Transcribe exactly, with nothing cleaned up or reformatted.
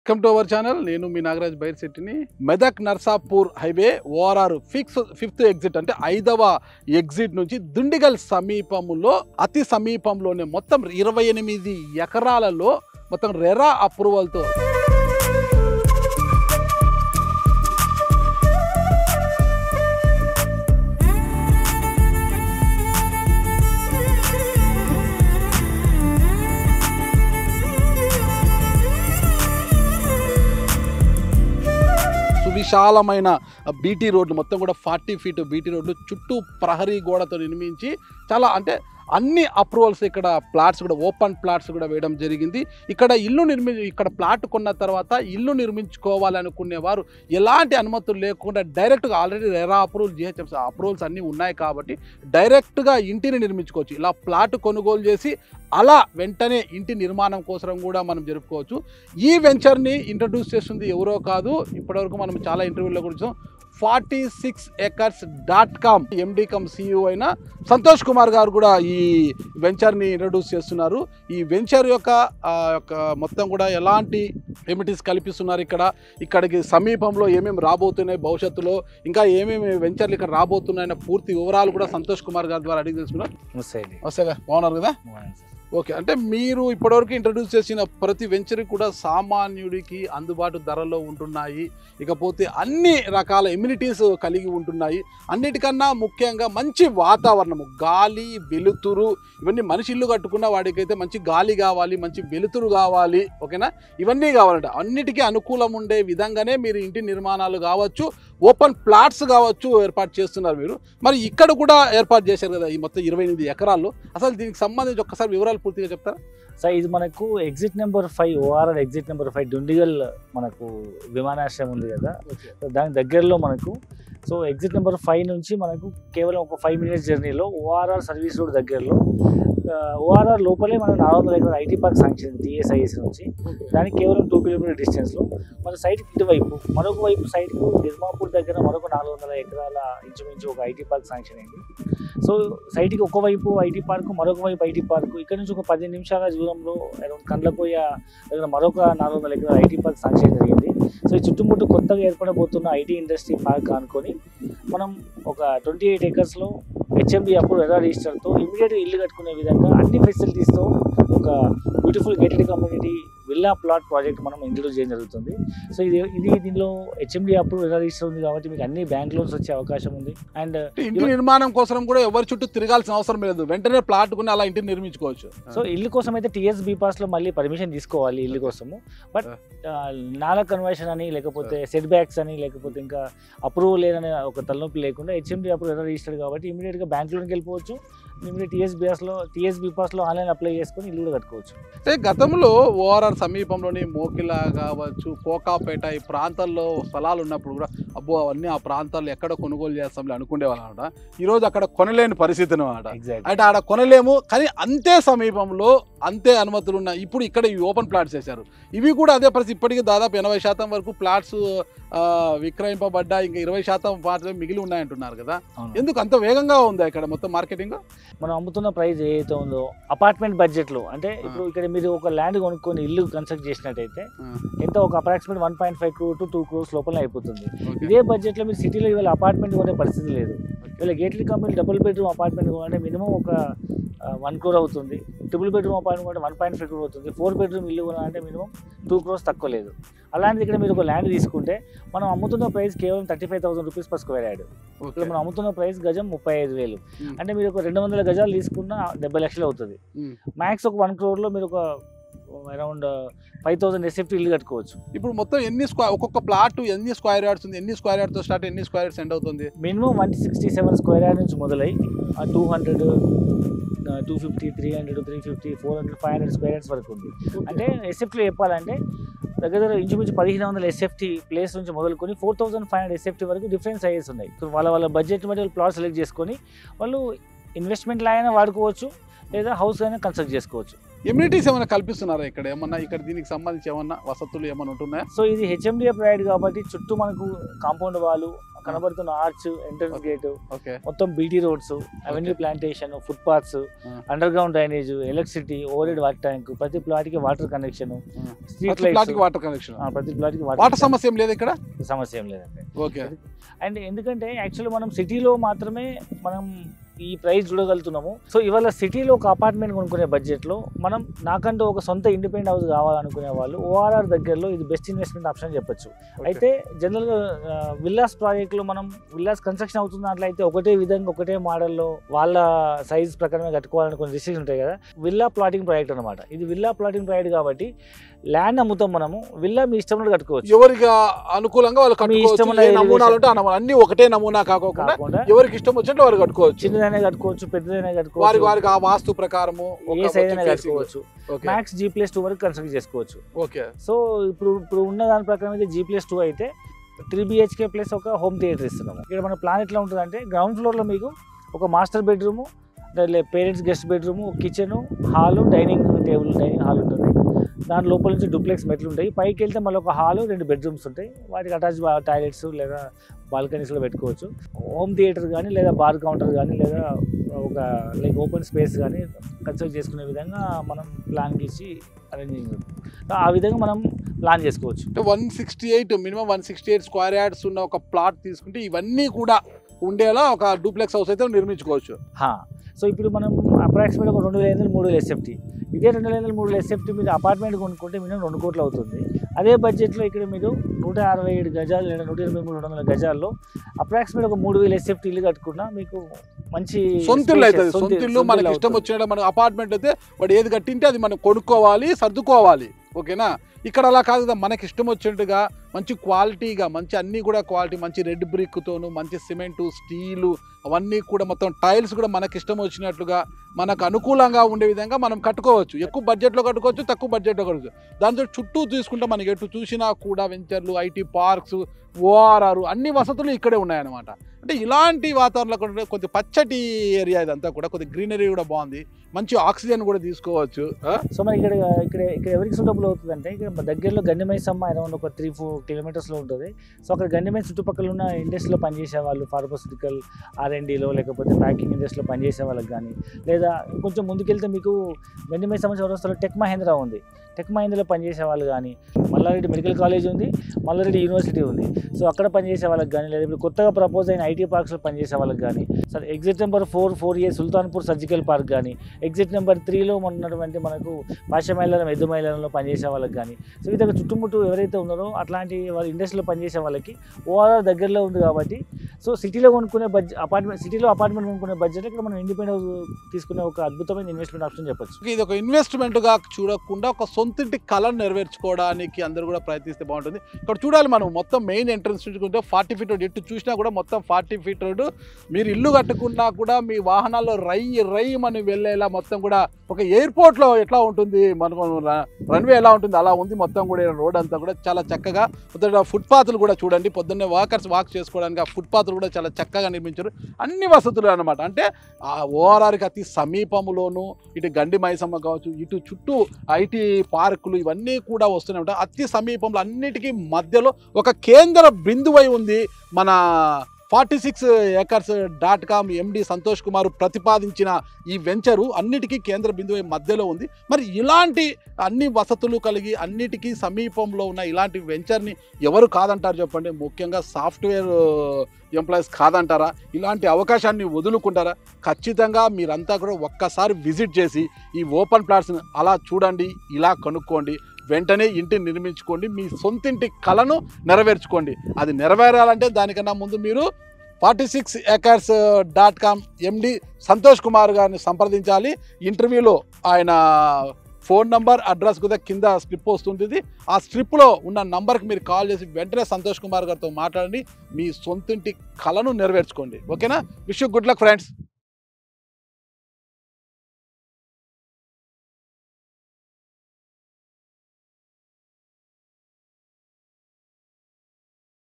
Welcome to our channel. నేను మీ నాగరాజ్ బైర్శెట్టిని. Medak Narsapur highway ORR fix fifth exit అంటే ఐదవ ఎగ్జిట్ నుంచి దుండిగల్ సమీపంలో అతి సమీపంలోనే మొత్తం ఇరవై ఎనిమిది ఎకరాలలో మొత్తం రెరా అప్రూవల్తో విశాలమైన బీటీ రోడ్లు మొత్తం కూడా ఫార్టీ ఫీట్ బీటీ రోడ్లు చుట్టూ ప్రహరీ గోడతో నిర్మించి చాలా అంటే అన్ని అప్రూవల్స్ ఇక్కడ ప్లాట్స్ కూడా ఓపెన్ ప్లాట్స్ కూడా వేయడం జరిగింది. ఇక్కడ ఇల్లు నిర్మి ఇక్కడ ప్లాట్ కొన్న తర్వాత ఇల్లు నిర్మించుకోవాలనుకునే వారు ఎలాంటి అనుమతులు లేకుండా డైరెక్ట్గా already RERA approval GHMC approvals అన్నీ ఉన్నాయి కాబట్టి డైరెక్ట్గా ఇంటిని నిర్మించుకోవచ్చు. ఇలా ప్లాట్ కొనుగోలు చేసి అలా వెంటనే ఇంటి నిర్మాణం కోసం కూడా మనం జరుపుకోవచ్చు. ఈ వెంచర్ని ఇంట్రడ్యూస్ చేస్తుంది ఎవరో కాదు, ఇప్పటివరకు మనం చాలా ఇంటర్వ్యూలో కూడా చూసాం. Forty six acres dot com MD cum CEO అయిన సంతోష్ కుమార్ గారు కూడా ఈ వెంచర్ని ఇంట్రడ్యూస్ చేస్తున్నారు. ఈ వెంచర్ యొక్క యొక్క మొత్తం కూడా ఎలాంటి ఎమిటీస్ కల్పిస్తున్నారు, ఇక్కడ ఇక్కడికి సమీపంలో ఏమేమి రాబోతున్నాయి, భవిష్యత్తులో ఇంకా ఏమేమి వెంచర్లు ఇక్కడ రాబోతున్నాయన్న పూర్తి వివరాలు కూడా సంతోష్ కుమార్ గారి ద్వారా అడిగి తెలుసుకున్నారు. వస్తాగా బాగున్నారు కదా? ఓకే, అంటే మీరు ఇప్పటివరకు ఇంట్రడ్యూస్ చేసిన ప్రతి వెంచర్ కూడా సామాన్యుడికి అందుబాటు ధరలో ఉంటున్నాయి, ఇకపోతే అన్ని రకాల ఎమ్యూనిటీస్ కలిగి ఉంటున్నాయి. అన్నిటికన్నా ముఖ్యంగా మంచి వాతావరణము, గాలి వెలుతురు, ఇవన్నీ మనిషి ఇల్లు కట్టుకున్న వాడికైతే మంచి గాలి కావాలి, మంచి వెలుతురు కావాలి, ఓకేనా? ఇవన్నీ కావాలంట. అన్నిటికీ అనుకూలం ఉండే విధంగానే మీరు ఇంటి నిర్మాణాలు కావచ్చు, ఓపెన్ ప్లాట్స్ కావచ్చు ఏర్పాటు చేస్తున్నారు మీరు. మరి ఇక్కడ కూడా ఏర్పాటు చేశారు కదా ఈ మొత్తం ఇరవై ఎనిమిది ఎకరాల్లో. అసలు దీనికి సంబంధించి ఒక్కసారి వివరాలు పూర్తిగా చెప్తారా? సార్, ఇది మనకు exit number five ORR exit number five Dundigal మనకు విమానాశ్రయం ఉంది కదా, దాని దగ్గరలో మనకు. సో ఎగ్జిట్ నెంబర్ ఫైవ్ నుంచి మనకు కేవలం ఒక ఫైవ్ మినిట్స్ జర్నీలో ఓఆర్ఆర్ సర్వీస్ రోడ్ దగ్గరలో, ఓఆర్ఆర్ లోపలే మనం నాలుగు వందల ఎకరాల ఐటీ పార్క్ శాంక్షన్ టీఎస్ఐఎస్ నుంచి, దానికి కేవలం టూ కిలోమీటర్ డిస్టెన్స్లో మన సైట్కి ఇటువైపు మరొక వైపు సైట్కు నిర్మాపూర్ దగ్గర మరొక నాలుగు వందల ఎకరాల ఇంచుమించు ఒక ఐటీ పార్క్ శాంక్షన్ అయింది. సో సైట్కి ఒకవైపు ఐటీ పార్క్, మరొక వైపు ఐటీ పార్క్, ఇక్కడ నుంచి ఒక పది నిమిషాల దూరంలో అరౌండ్ కండ్లకోయ దగ్గర మరొక నాలుగు వందల ఎకరాల ఐటీ పార్క్ శాంక్షన్ జరిగింది. సో ఈ చుట్టుముట్టు కొత్తగా ఏర్పడబోతున్న ఐటీ ఇండస్ట్రీ పార్క్ అనుకొని మనం ఒక ట్వంటీ ఎయిట్ ఎకర్స్లో హెచ్ఎండి అప్పుడు ఎరా రిజిస్టర్తో ఇమీడియట్గా ఇల్లు కట్టుకునే విధంగా అన్ని ఫెసిలిటీస్తో ఒక beautiful gated community villa plot project మనం ఇంట్రడ్యూస్ చేయడం జరుగుతుంది. సో ఇది ఇది దీనిలో హెచ్ఎండి అప్పుడు ఎరా రిజిస్టర్ ఉంది కాబట్టి మీకు అన్ని బ్యాంక్ లోన్స్ వచ్చే అవకాశం ఉంది. అండ్ ఇంటి నిర్మాణం కోసం కూడా ఎవరి చుట్టూ తిరగాల్సిన అవసరం లేదు, వెంటనే ప్లాట్ కొని అలా ఇంటిని నిర్మించుకోవచ్చు. సో ఇల్లు కోసం అయితే టీఎస్ బీపాస్ లో మళ్ళీ పర్మిషన్ తీసుకోవాలి ఇల్లు కోసము. బట్ నాలా కన్వర్షన్ అని లేకపోతే సెట్ బ్యాక్స్ అని లేకపోతే ఇంకా అప్రూవల్ లేదని ఒక తలనొప్పి లేకుండా హెచ్ఎండి అప్పుడు ఎరా రిజిస్టర్ కాబట్టి ఇమీడియట్ గా బ్యాంక్ లోన్కి వెళ్ళిపోవచ్చు. ఇమీడియట్ టీఎస్ బీపాస్ లో టీఎస్ బీపాస్ లో ఆన్లైన్ అప్లై చేసుకొని ఇల్లు కూడా కట్టుకోవచ్చు. అంటే గతంలో ఓఆర్ఆర్ సమీపంలోని మోకిలా కావచ్చు, కోకాపేట ఈ ప్రాంతాల్లో స్థలాలు ఉన్నప్పుడు కూడా అబ్బో అవన్నీ ఆ ప్రాంతాల్లో ఎక్కడ కొనుగోలు చేస్తాంలే అనుకునేవాళ్ళు అనమాట. ఈరోజు అక్కడ కొనలేని పరిస్థితి అనమాట. అంటే ఆడ కొనలేము, కానీ అంతే సమీపంలో అంతే అనుమతులు ఉన్నాయి. ఇప్పుడు ఇక్కడ ఈ ఓపెన్ ప్లాట్స్ చేశారు, ఇవి కూడా అదే పరిస్థితి. ఇప్పటికీ దాదాపు ఎనభై శాతం వరకు ప్లాట్స్ విక్రయింపబడ్డా, ఇంకా ఇరవై శాతం మాత్రమే మిగిలి ఉన్నాయంటున్నారు కదా. ఎందుకు అంత వేగంగా ఉందా ఇక్కడ మొత్తం మార్కెటింగ్? మనం అమ్ముతున్న ప్రైస్ ఏదైతే ఉందో అపార్ట్మెంట్ బడ్జెట్ లో, అంటే ఇప్పుడు ఇక్కడ మీరు ఒక ల్యాండ్ కొనుక్కొని ఇల్లు కన్స్ట్రక్ట్ చేసినట్టయితే ఎంత ఒక approximate one point five crore to two crores లోపల అయిపోతుంది. ఇదే బడ్జెట్ లో మీరు సిటీలో ఇవాళ అపార్ట్మెంట్ కొనే పరిస్థితి లేదు. ఇవాళ gated company double bedroom apartment కొనాలంటే మినిమం ఒక వన్ క్రోర్ అవుతుంది, ట్రిపుల్ బెడ్రూమ్ అపార్ట్మెంట్ అంటే వన్ పాయింట్ ఫైవ్ క్రోర్ అవుతుంది, ఫోర్ బెడ్రూమ్ ఇల్లు కొనాలంటే మినిమం టూ క్రోర్స్ తక్కువ లేదు. అలాంటిది ఇక్కడ మీరు ఒక ల్యాండ్ తీసుకుంటే మనం అమ్ముతున్న ప్రైస్ కేవలం thirty five thousand rupees per square yard. ఇక్కడ మనం అమ్ముతున్న ప్రైస్ గజం ముప్పై ఐదు వేలు అంటే మీరు ఒక రెండు వందల గజాలు తీసుకున్న డెబ్బై లక్షలు అవుతుంది. మ్యాక్స్ ఒక వన్ క్రోర్లో మీరు ఒక అరౌండ్ ఫైవ్ థౌసండ్ ఎస్ఎఫ్టీ ఇల్లు కట్టుకోవచ్చు. ఇప్పుడు మొత్తం ఎన్ని స్క్వేర్ ఒక్కొక్క ప్లాట్ ఎన్ని స్క్వేర్ యార్డ్స్ ఉంది, ఎన్ని స్క్వేర్ యార్డ్తో స్టార్ట్ ఎన్ని స్క్వేర్ యార్డ్స్ ఎండ్ అవుతుంది? Minimum one sixty seven square yard నుంచి మొదలై two hundred two fifty three hundred three fifty four hundred five hundred square yards వరకు ఉంది. అంటే ఎస్ఎఫ్టీలో చెప్పాలంటే దగ్గర దగ్గర ఇంచుమించు పదిహేను వందల ఎస్ఎఫ్టీ ప్లేస్ నుంచి మొదలుకొని four thousand five hundred SFT వరకు డిఫరెంట్ సైజెస్ ఉన్నాయి. సో వాళ్ళ వాళ్ళ బడ్జెట్ బట్టి వాళ్ళు ప్లాట్ సెలెక్ట్ చేసుకొని వాళ్ళు ఇన్వెస్ట్మెంట్ లాగానే వాడుకోవచ్చు, లేదా హౌస్ అయినా కన్స్ట్రక్ట్ చేసుకోవచ్చు. ఎమ్యూనిటీస్ ఏమైనా కల్పిస్తున్నారా ఇక్కడ ఏమన్నా ఇక్కడ దీనికి సంబంధించి ఏమన్నా వసతులు ఏమైనా ఉంటున్నాయా? సో ఇది హెచ్ఎండిఏ ప్రాజెక్ట్ కాబట్టి చుట్టూ మనకు కాంపౌండ్ వాళ్ళు, కనబడుతున్న ఆర్చ్, ఎంట్రన్స్ గేట్, మొత్తం BT roads, avenue plantation, footpaths, underground drainage, electricity, overhead water tank, ప్రతి ప్లాట్ కి water connection, street lights, water connection, ప్రతి ప్లాట్ కి వాటర్ సమస్య ఏం లేదు ఇక్కడ, సమస్య ఏం లేదండి. ఓకే. అండ్ ఎందుకంటే యాక్చువల్లీ మనం సిటీలో మాత్రమే మనం ఈ ప్రైస్ చూడగలుగుతున్నాము. సో ఇవాళ సిటీలో ఒక అపార్ట్మెంట్ కొనుక్కునే బడ్జెట్లో మనం నాకంటూ ఒక సొంత ఇండిపెండెంట్ హౌస్ కావాలనుకునే వాళ్ళు ఓఆర్ఆర్ దగ్గరలో ఇది బెస్ట్ ఇన్వెస్ట్మెంట్ ఆప్షన్ చెప్పొచ్చు. అయితే జనరల్గా విల్లాస్ ప్రాజెక్టులో మనం విల్లాస్ కన్స్ట్రక్షన్ అవుతున్న దాంట్లో అయితే ఒకటే విధంగా ఒకటే మోడల్లో వాళ్ళ సైజ్ ప్రకారమే కట్టుకోవాలని కొన్ని రిస్ట్రిక్షన్ ఉంటాయి కదా. విల్లా ప్లాటింగ్ ప్రాజెక్ట్ అనమాట ఇది. విల్లా ప్లాటింగ్ ప్రాజెక్ట్ కాబట్టి ల్యాండ్ అమ్ముతాం మనము, విల్లా మీ ఇష్టం కట్టుకోవచ్చు, ఎవరికి అనుకూలంగా వాళ్ళు కట్టుకోవచ్చు. నమూనాలు అంటే అన్ని ఒకటే నమూనా కాకుండా ఎవరికి ఇష్టం వచ్చినట్టు వారు కట్టుకోవచ్చు. చిన్నదైనా కట్టుకోవచ్చు, పెద్దదైనా కట్టుకోవచ్చు, వారికి వారికి ఆ వాస్తు ప్రకారము ఏ సైజ్ అయినా కట్టుకోవచ్చు. మ్యాక్స్ జీ ప్లస్ టూ వరకు కన్స్ట్రక్ట్ చేసుకోవచ్చు. ఓకే. సో ఇప్పుడు ఇప్పుడు ఉన్న దాని ప్రకారం అయితే జీ ప్లస్ టూ అయితే త్రీ బిహెచ్కే ప్లస్ ఒక హోమ్ థియేటర్ ఇస్తున్నాము. ఇక్కడ మన ప్లాన్ ఎట్లా ఉంటుంది అంటే గ్రౌండ్ ఫ్లోర్లో మీకు ఒక master bedroom, parents guest bedroom, kitchen, hall, dining table, dining hall ఉంటుంది. దాని లోపల నుంచి డూప్లెక్స్ మెట్లు ఉంటాయి. పైకి వెళ్తే మళ్ళీ ఒక హాలు, రెండు బెడ్రూమ్స్ ఉంటాయి. వాటికి అటాచ్ టాయిలెట్స్ లేదా బాల్కనీస్లో పెట్టుకోవచ్చు. హోమ్ థియేటర్ కానీ లేదా బార్ కౌంటర్ కానీ లేదా ఒక లైక్ ఓపెన్ స్పేస్ కానీ కన్స్ట్రక్ట్ చేసుకునే విధంగా మనం ప్లాన్ గీసి అరేంజింగ్ ఆ విధంగా మనం ప్లాన్ చేసుకోవచ్చు. One sixty eight minimum one sixty eight square yards ఉన్న ఒక ప్లాట్ తీసుకుంటే ఇవన్నీ కూడా ఉండేలా ఒక డూప్లెక్స్ హౌస్ అయితే నిర్మించుకోవచ్చు. సో ఇప్పుడు మనం అప్రాక్సిమేట్ ఒక రెండు వేల ఐదు వందలు మూడు వేల ఎస్ఎఫ్టీ, ఇదే రెండు వేల ఐదు వందలు మూడు వేల ఎస్ఎఫ్టీ మీరు అపార్ట్మెంట్ కొనుక్కుంటే మినిమం రెండు కోట్లు అవుతుంది. అదే బడ్జెట్లో ఇక్కడ మీరు నూట అరవై ఏడు గజాలు లేదా నూట ఇరవై మూడు రెండు వందల గజాల్లో అప్రాక్సిమేట్ ఒక మూడు వేల ఎస్ఎఫ్టీ ఇల్లు కట్టుకున్నా మీకు మంచి సొంత ఇల్లు అవుతుంది. సొంత ఇల్లు మనకి ఇష్టం వచ్చినట్టు మన అపార్ట్మెంట్ అయితే వాడు ఏది కట్టింటే అది మనం కొనుక్కోవాలి, సర్దుకోవాలి. ఓకేనా? ఇక్కడ అలా కాదు కదా, మనకి ఇష్టం వచ్చినట్టుగా మంచి క్వాలిటీగా మంచి అన్నీ కూడా క్వాలిటీ మంచి రెడ్ బ్రిక్తోను మంచి సిమెంటు, స్టీలు అవన్నీ కూడా మొత్తం టైల్స్ కూడా మనకి ఇష్టం వచ్చినట్లుగా మనకు అనుకూలంగా ఉండే విధంగా మనం కట్టుకోవచ్చు. ఎక్కువ బడ్జెట్లో కట్టుకోవచ్చు, తక్కువ బడ్జెట్లో కట్టుకోవచ్చు. దాంతో చుట్టూ చూసుకుంటే మనకి ఎటు చూసినా కూడా వెంచర్లు, ఐటీ పార్క్స్, ఓఆర్ఆర్ అన్ని వసతులు ఇక్కడే ఉన్నాయన్నమాట. అంటే ఇలాంటి వాతావరణంలో కొంచెం పచ్చటి ఏరియా ఇదంతా కూడా, కొద్దిగా గ్రీనరీ కూడా బాగుంది, మంచి ఆక్సిజన్ కూడా తీసుకోవచ్చు. సో మనకి ఇక్కడ ఇక్కడ ఇక్కడ ఎవరికి సూటబుల్ అవుతుంది అంటే ఇక్కడ దగ్గరలో గండిమైసమ్మ అరౌండ్ ఒక త్రీ ఫోర్ కిలోమీటర్స్లో ఉంటుంది. సో అక్కడ గండిమై చుట్టుపక్కల ఉన్న ఇండస్ట్రీలో పనిచేసే వాళ్ళు, ఫార్మాస్యూటికల్ ఆర్ఎండ్డీలో లేకపోతే ప్యాకింగ్ ఇండస్ట్రీలో పనిచేసే వాళ్ళకి కానీ, లేదా కొంచెం ముందుకెళ్తే మీకు గండిమైసమ్మ చౌరస్తాలో టెక్ మహేంద్ర ఉంది, టెక్ మహేంద్రలో పనిచేసే వాళ్ళు కానీ, మల్లారెడ్డి మెడికల్ కాలేజ్ ఉంది, మల్లారెడ్డి యూనివర్సిటీ ఉంది. సో అక్కడ పనిచేసే వాళ్ళకి కానీ, లేదా ఇప్పుడు కొత్తగా ప్రపోజ్ అయిన ఐటీ పార్క్స్లో పనిచేసే వాళ్ళకి కానీ, సరే exit number four four A Sultanpur surgical park కానీ, ఎగ్జిట్ నెంబర్ త్రీలో ఉన్నటువంటి మనకు పాషమైలం, ఎద్దు మైలంలో పనిచేసే వాళ్ళకి కానీ, సో ఈ దగ్గర చుట్టుముట్టు ఎవరైతే ఉన్నారో అట్లాంటి వాళ్ళ ఇండస్ట్రీలో పనిచేసే వాళ్ళకి ఓఆర్ఆర్ దగ్గరలో ఉంది కాబట్టి, సో సిటీలో కొనుక్కునే బడ్జెట్ అపార్ట్మెంట్ సిటీలో అపార్ట్మెంట్ కొనుక్కునే బడ్జెట్ ఇక్కడ మనం ఇండిపెండెంట్ తీసుకునే ఒక అద్భుతమైన ఇన్వెస్ట్మెంట్ ఆప్షన్ చెప్పొచ్చు. ఇది ఒక ఇన్వెస్ట్మెంట్గా చూడకుండా ఒక సొంతింటి కళను నెరవేర్చుకోవడానికి అందరూ కూడా ప్రయత్నిస్తే బాగుంటుంది. ఇక్కడ చూడాలి మనం మొత్తం మెయిన్ ఎంట్రన్స్ చూసుకుంటే ఫార్టీ ఫీట్ రోడ్, ఎటు చూసినా కూడా మొత్తం ఫార్టీ ఫీట్ రోడ్. మీరు ఇల్లు కట్టుకున్నా కూడా మీ వాహనాల్లో రై రై మనం వెళ్ళేలా మొత్తం కూడా ఒక ఎయిర్పోర్ట్లో ఎట్లా ఉంటుంది మనకు రన్వే ఎలా ఉంటుంది అలా ఉంది మొత్తం కూడా. రోడ్ అంతా కూడా చాలా చక్కగా, పొద్దున్న ఫుట్పాత్లు కూడా చూడండి, పొద్దున్నే వాకర్స్ వాక్ చేసుకోవడానికి ఆ ఫుట్పాత్లు కూడా చాలా చక్కగా నిర్మించారు. అన్ని వసతులు అనమాట. అంటే ఆ ఓఆర్ఆర్కి అతి సమీపంలోను ఇటు గండి మైసమ్మ కావచ్చు, ఇటు చుట్టూ ఐటీ పార్కులు ఇవన్నీ కూడా వస్తున్నాయి. అతి సమీపంలో అన్నిటికీ మధ్యలో ఒక కేంద్ర బిందువై ఉంది మన forty six acres dot com MD Santosh Kumar ప్రతిపాదించిన ఈ వెంచరు అన్నిటికీ కేంద్ర బిందువు మధ్యలో ఉంది. మరి ఇలాంటి అన్ని వసతులు కలిగి అన్నిటికీ సమీపంలో ఉన్న ఇలాంటి వెంచర్ని ఎవరు కాదంటారు చెప్పండి? ముఖ్యంగా సాఫ్ట్వేర్ ఎంప్లాయీస్ కాదంటారా? ఇలాంటి అవకాశాన్ని వదులుకుంటారా? ఖచ్చితంగా మీరంతా కూడా ఒక్కసారి విజిట్ చేసి ఈ ఓపెన్ ప్లాట్స్ని అలా చూడండి, ఇలా కనుక్కోండి, వెంటనే ఇంటిని నిర్మించుకోండి, మీ సొంతింటి కళను నెరవేర్చుకోండి. అది నెరవేరాలంటే దానికన్నా ముందు మీరు forty six acres dot com MD Santosh Kumar గారిని సంప్రదించాలి. ఇంటర్వ్యూలో ఆయన ఫోన్ నంబర్, అడ్రస్ కూడా కింద స్లిప్ వస్తుంటుంది. ఆ స్లిప్లో ఉన్న నంబర్కి మీరు కాల్ చేసి వెంటనే సంతోష్ కుమార్ గారితో మాట్లాడండి, మీ సొంతింటి కళను నెరవేర్చుకోండి. ఓకేనా? Wish you good luck friends.